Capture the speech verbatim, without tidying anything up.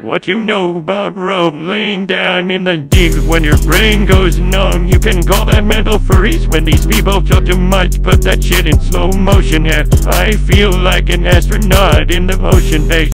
What you know about rolling down in the deep? When your brain goes numb, you can call that mental freeze. When these people talk too much, put that shit in slow motion. Yeah, I feel like an astronaut in the ocean base.